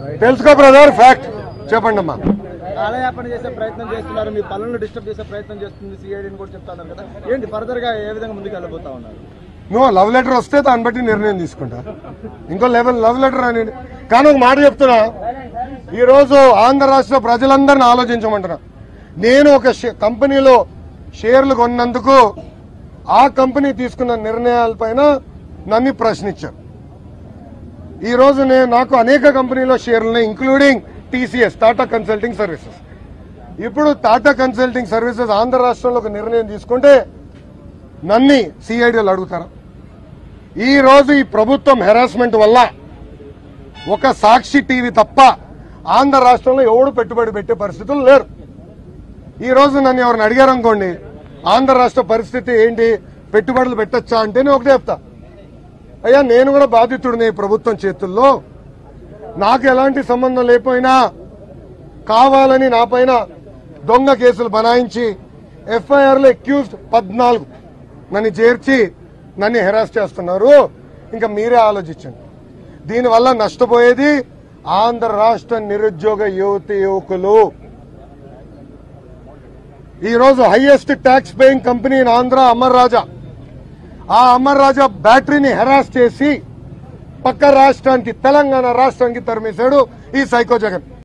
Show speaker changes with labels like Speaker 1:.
Speaker 1: తెలుసుకో brother fact చెప్పండి అమ్మా.
Speaker 2: కాలయాపన చేసే ప్రయత్నం చేస్తున్నారు, మీ పనులను డిస్టర్బ్ చేసే ప్రయత్నం చేస్తుంది సిఐడిని కూడా చెప్తున్నారు కదా, ఏంటి ఫర్దర్ గా ఏ విధంగా ముందుకు వెళ్ళబోతా ఉన్నారు?
Speaker 1: నువ్వు లవ్ లెటర్ వస్తే దాన్ని బట్టి నిర్ణయం తీసుకుంటా. ఇంకో లవ్ లెటర్ అని కానీ ఒక మాట చెప్తున్నా, ఈరోజు ఆంధ్ర రాష్ట్ర ప్రజలందరినీ ఆలోచించమంటున్నా. నేను ఒక కంపెనీలో షేర్లు కొన్నందుకు ఆ కంపెనీ తీసుకున్న నిర్ణయాలపైన నన్ను ప్రశ్నించారు. ఈరోజు నాకు అనేక కంపెనీలో షేర్లున్నాయి, including TCS, Tata consulting services. ఇప్పుడు టాటా కన్సల్టింగ్ సర్వీసెస్ ఆంధ్ర రాష్ట్రంలో ఒక నిర్ణయం తీసుకుంటే నన్ను సిఐడిలు అడుగుతారా? ఈ రోజు ఈ ప్రభుత్వం హెరాస్మెంట్ వల్ల ఒక సాక్షి టీవీ తప్ప ఆంధ్ర రాష్ట్రంలో ఎవడు పెట్టుబడి పెట్టే పరిస్థితులు లేరు. ఈ రోజు నన్ను ఎవరిని అడిగారనుకోండి, ఆంధ్ర రాష్ట్ర పరిస్థితి ఏంటి, పెట్టుబడులు పెట్టచ్చా అంటే నేను ఒకటే చెప్తా, అయ్యా నేను కూడా బాధితుడిని ప్రభుత్వం చేతుల్లో, నాకు ఎలాంటి సంబంధం లేకపోయినా కావాలని నా పైన దొంగ కేసులు బనాయించి ఎఫ్ఐఆర్లో అక్యూజ్డ్ 14 నన్ను చేర్చి నన్ను హెరాస్ చేస్తున్నారు. ఇంకా మీరే ఆలోచించండి. దీనివల్ల నష్టపోయేది ఆంధ్ర రాష్ట్ర నిరుద్యోగ యువకులు. ఈరోజు highest tax paying company in Andhra Amar Raja, ఆ అమర్ రాజా బ్యాటరీని హెరాస్ చేసి పక్క రాష్ట్రానికి తెలంగాణ రాష్ట్రానికి తరిమేశాడు ఈ సైకో జగన్.